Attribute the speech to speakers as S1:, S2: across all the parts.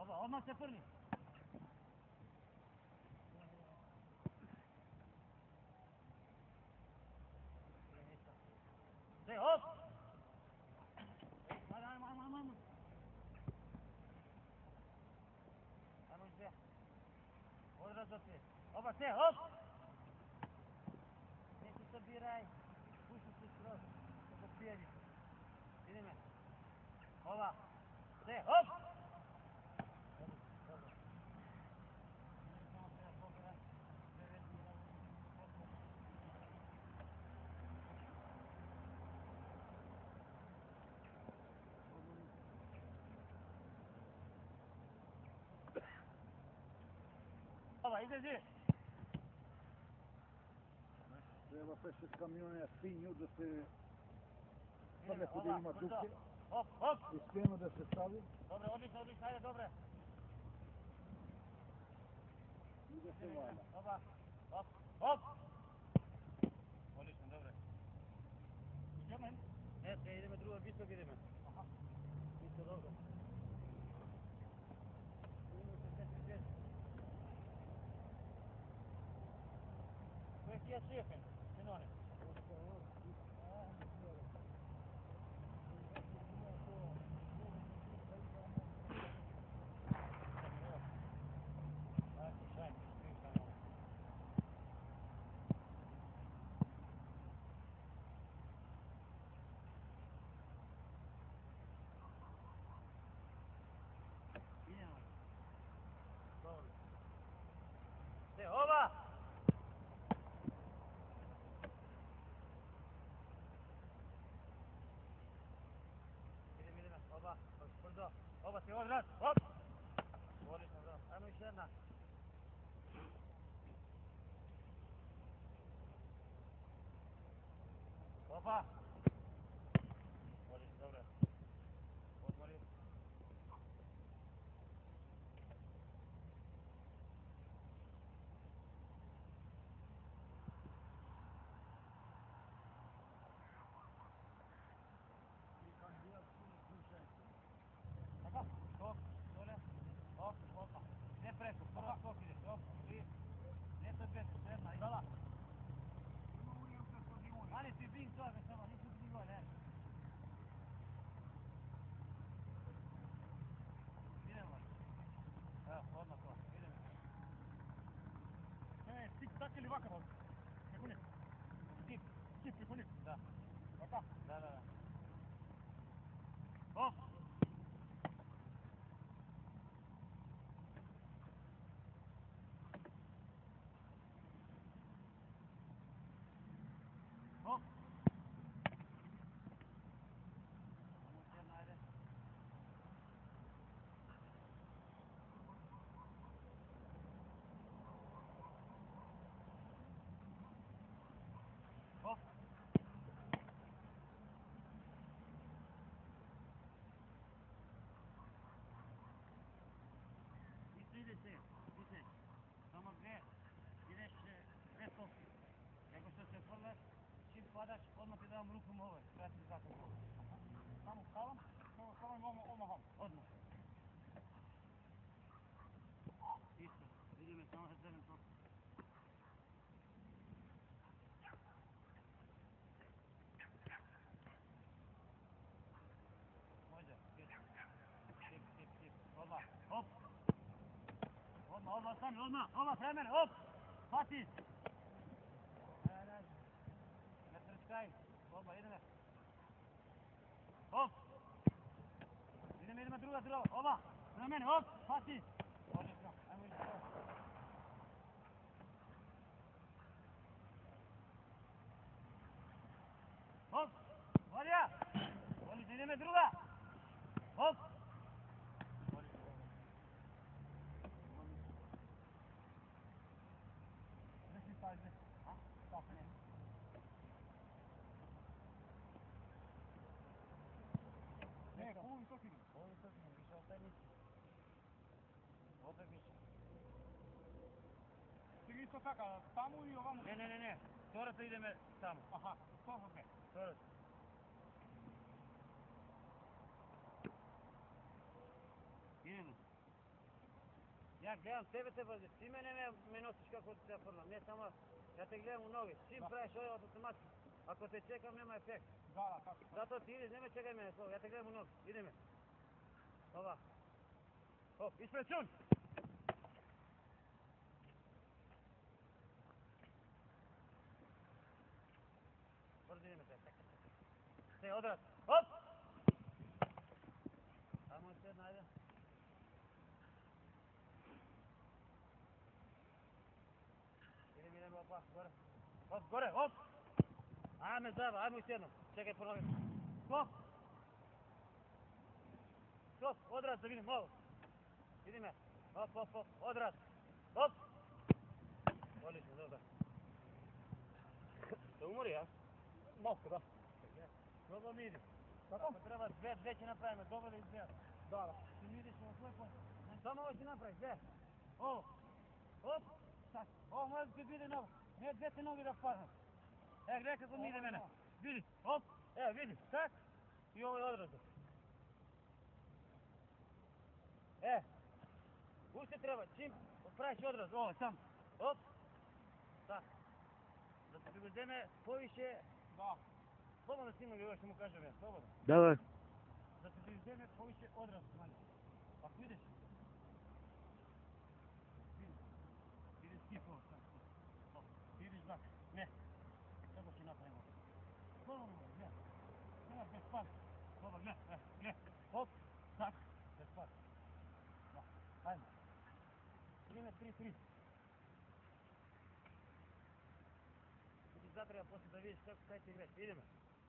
S1: Oba, odmah se prvi. Sve, hop! Ajmo. Ajmo sve. Odraz do sve. Oba, sve, hop! Ne se sabiraj. Puši se skroz. Kako prijedi. Vidi me. Oba. Sve, hop! Oba, izađi!
S2: Treba peše s kamiona finju da se stavlja kod ima duke.
S1: Hop, hop!
S2: I skljeno da se stavi.
S1: Dobre, odlično, ajde, dobre.
S2: I da se valja.
S1: Oba, hop, hop! Odlično, dobre. Idemo? Ne, idemo drugo, visok idemo. Aha. Isto dobro. Idemo se 4-5. Koje ti je šefen, Sinone? Sve, oba! Idem, oba, brzo, oba se odraz, hop! Odlično, bravo, ajmo još jedna. Opa! Odlično, dobro. Odmori. Tako, skok, dole, hop, hopa. Ne preko, prva skok ideš, hop, i ne sad beto, sredna i dala. Ali ti bing to, već samo, nisi ti gol, ne. Idemo. Evo, odmah to, idemo.
S3: Tik tak ili vakav? Preko njeg? Tik preko njeg?
S1: Da.
S3: Ovako?
S1: Da. Hop! Hop! Vamos jedna, ajde. Hop! Ide se, samo dve, ideš bez kosti. Nego što se prleš, čim padaš, odmah ti davam rukom ovoj, krati zakon ovoj.
S3: Samo stavam, odmah.
S1: Odmah. Isto, vidi me, samo zelen to. Može, tip, odmah, hop! Odmah, stani, odmah, pre mene, hop! Pati! Ne trčkaj, odmah, ideme. Hop! Ideme, druga, odmah, pre mene, hop, pati! Odlično, ajmo ići to. Hop! Volja! Odlično, ideme druga! Hop!
S3: Ne, ovim tokinom.
S1: Više ostaje nisi. Otak više.
S3: Ti isto taka, tamo i ovamo?
S1: Ne. Skoro ideme tamo.
S3: Aha, skoro ne.
S1: Skoro. Idemo. Ja gledam tebe, ti mene me nosiš kako ti se furlam, ne samo, ja te gledam u noge, čim praviš ovaj automatski, ako te čekam nema efekt.
S3: Da, tako.
S1: Zato ti ideš, nemoj čekaj mene, ja te gledam u noge, ide me. Ova. Hop, ispred čun! Brzo ide me te, sve odraz, hop! Ajmo još jedna, ajde. Idem, opa, gore. Hop, gore, hop! Ajme zaba, ajmo još jednom. Čekaj, ponovim. Stop! Stop, odraz da vidim ovo. Vidi me. Hop, odraz. Hop! Odlično, dobro. Se umori, ja?
S3: Malko, da.
S1: Dobro mi ide.
S3: Tako?
S1: Ako treba dve će napravimo, dobro da izgleda.
S3: Da.
S1: Ti mi ideš ovo svoje posle. Samo ovo će napraviti, dve. Ovo. Hop! Tak. Ovo može ti biti noga. Ne dve te noge da padne. Gledaj kako mi ide mene. Vidi, hop. Vidi, tak. I ovo je odrazno. Ušte treba, čim praviš odraz, ovo sam. Hop. Tak. Da se privedeme poviše.
S3: Da.
S1: Slobodno snimam ga još što mu kažem ja, slobodno.
S2: Давай.
S1: Da se privedeme poviše odraz. Ako vidiš. Vidiš skip ovo sam. Vidiš znak. Ne. Kako će napravimo? Slobodno, gledaj. Gledaj, bez pad. Slobodno, gledaj. Hop. Tak. Bez pad. Da. Ajmo. Vrijeme 3-3. Ti zatreba poslije da vidiš kako kaj ti igraš. Idemo.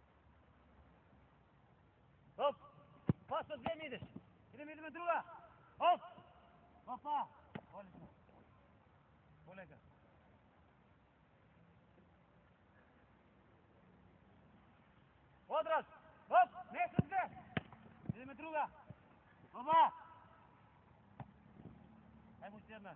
S1: Hop! Pas od dvije mi ideš. Idemo druga. Hop! Opa! Odlično. Kolega. Odraz! Hop! Ne su dve! Idemo druga. Opa! Ajmo još jedna.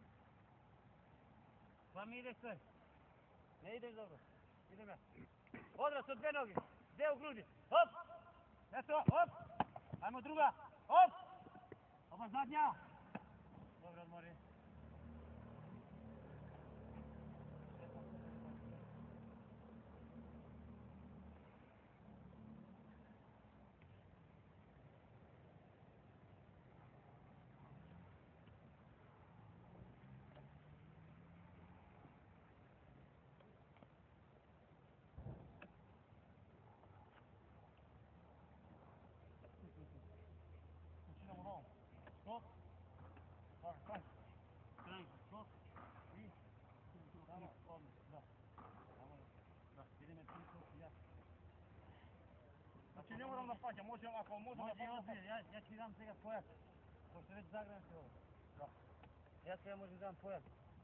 S1: Pa mi ideš sve. Ne ideš dobro. Idem ja. Odraz od dve noge. Dve u grudi. Hop! Eto, hop! Ajmo druga. Hop! Opa zadnja. Dobro, odmori.
S3: Počinamo novom. Stop. Tak, stop.
S1: Stop. I. Samo, odlično, da. Samo, da. Ideme pristup, ja.
S3: Znači ne moram da pađam, može ovako, može da
S1: Može i
S3: pađam.
S1: ozbilje, ja ti dam svega pojas. Pošto već zagram se ovo.
S3: Da.
S1: Ja svega možem dam pojas.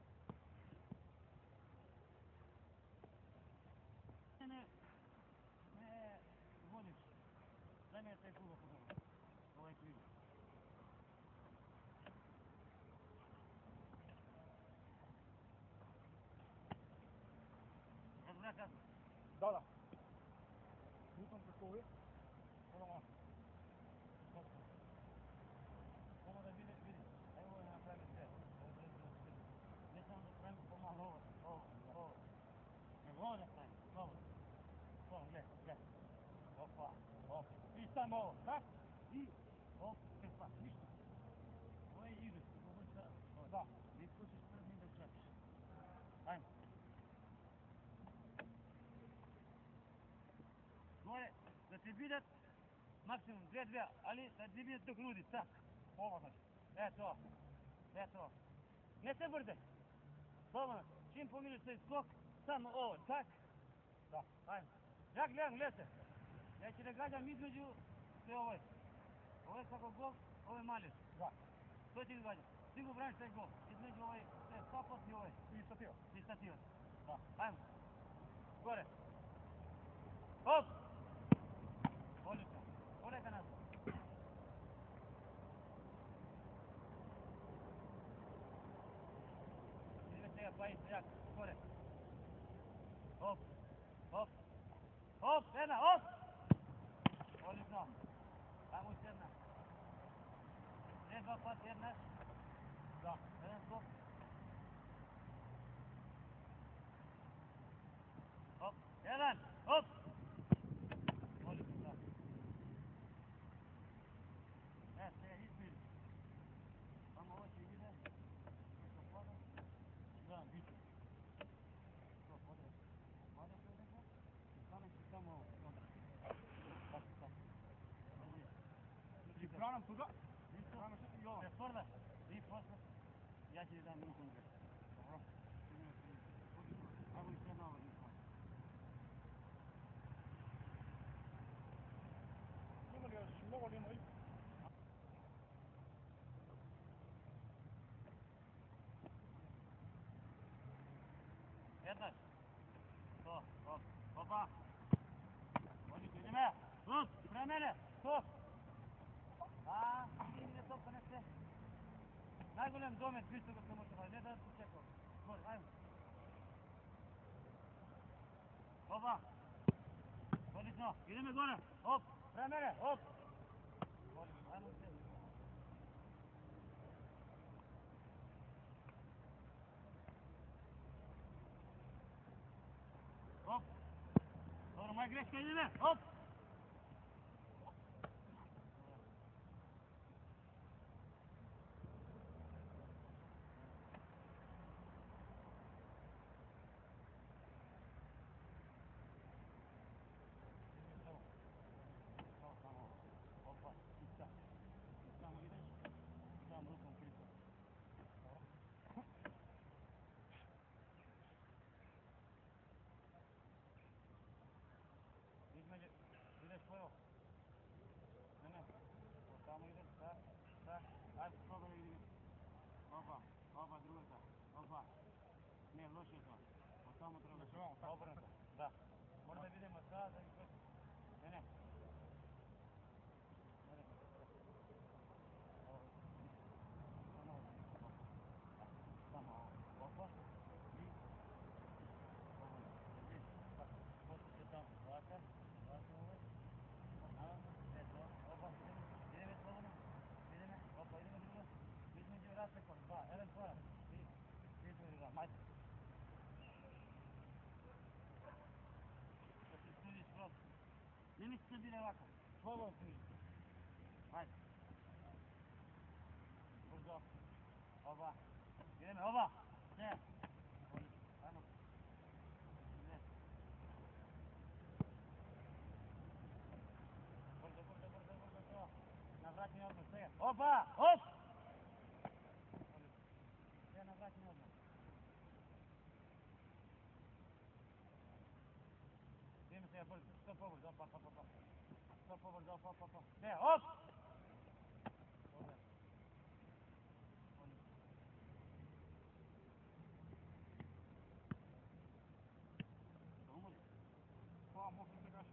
S1: Ne vodiš. Daj mi taj kuga po tome. Ovaj krivo. Razgleda kako?
S3: Da. Nisam preko uvijek. Ono.
S1: Samo da vidi. Evo ovo je napravim sve. Ne samo da pravim pomalo ovo. Nego ovo da pravim. Ovo, gledaj. Opa.
S3: I samo ovo, tak?
S1: I op, pa, ništa. Ovo je igrač, ovo je šta?
S3: Da.
S1: Ne skočiš pred njim da skačeš. Ajmo. Gore, da te vidat, maksimum 2-2, ali da ti vidat do grudi, tak.
S3: Ovo znači.
S1: Eto. Ne se brde. Slobodno, čim pomiriš svoj skok, samo ovo, tak.
S3: Da.
S1: Ajmo. Ja gledam, se. Ja ću da gađam između sve ovo je. Ovo je kako gol, ovo je maljer.
S3: Da.
S1: To će gađam. Ti go braniš taj gol. Između ovaj, sve, stopot i ovaj.
S3: I stativa.
S1: Da. Ajmo. Gore. Hop! Odlično. Pogledajte nas. Ideme svega pa isto, jak. Gore. Hop. Jedna, hop! Odlično. Ajmo još jedna. Ne dva pas, jedna. Da, jedan skok. Hop, jedan, hop! Odlično, da. Se izbili. Samo ovo će ide. Nešto pada. Da, biće. To podre. Mada se odneko. Stane se samo ovo. Onda. Tako.
S3: Znači, branom tuda. Branom što ti i ova.
S1: Te forda. I posle. Ja ću ti dam ruku u gre.
S3: Dobro.
S1: Ajmo i sve na ovo nismo.
S3: Mogu li ima i?
S1: Jedan. To, hop, hopa. Odlično, ideme. Stop, pre mene, stop. Ide topka, ne sve. Najgolem domet, visto ga se može raditi, ne da se čekao. Gori, ajmo. Hopa. Odlično, ideme gore, hop, pre mene, hop. Odlično, ajmo se. Hop. Dobro, moja greška, ideme, hop. Ideš svojo. Ne. Tamo ideš, da. Ajde, probaj da ideš. Opa, druga ta. Opa. Ne, loše je to. Od tamo treba. Obrnuto. Da. Možda vidimo sada i sve. Ne. Samo ovo. Opa. I. Posto se tamo. Ovaka. Ideme slobodno, ideme drugo, između raspekom, jedan korak, između dva, majte. Da se studiš skroz, ne misli se bile ovako, slobodno studiš, majte. Brzo, ideme, sve, ajmo. Na vraćanje odmah, sve. Opa! Hop! Sve na vraćanje odmah. Idemo se, što pobrzo, opa. Što pobrzo, opa. Sve, hop! Dobre. Što umoli?
S3: Pa, mogu se gaši.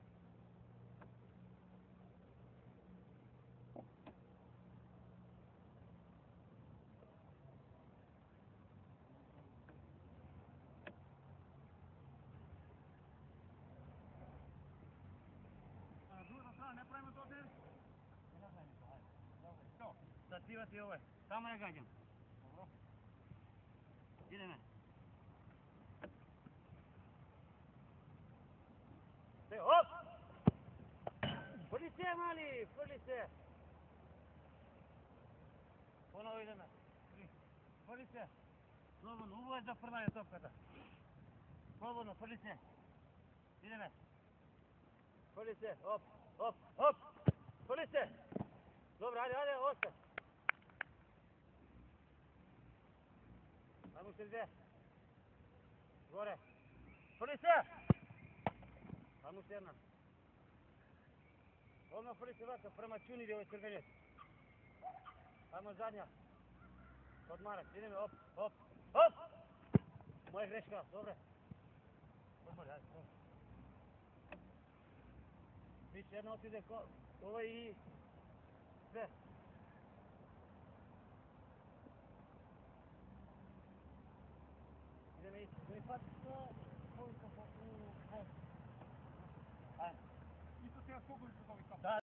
S3: Druga strana, ne pravimo to deli?
S1: Ne pravimo to, ajde. Dobro.
S3: Što?
S1: Sacivati ovo, samo ne gađam.
S3: Dobro.
S1: Ideme. Sve, hop! Furli se! Ponovo ideme. Furli se! Slobodno, ovo je za prljanje topkata. Slobodno, furli se! Ideme. Furli se, hop! Furli se! Dobro, ajde, ostav! Ajmo se dvije. Gore. Furli se! Ajmo se jedna. Odmah furli se ovako, prema čuniri ovoj crvenjec. Ajmo zadnja. Odmarak, ideme, hop! Moja greška, dobre. Odmori, ajde, dobro. Više jedna otide ovo i sve. Ideme ići. Pati to, koliko u vodu. Ajde.
S3: Isto se ja skogu iz ovih tamo.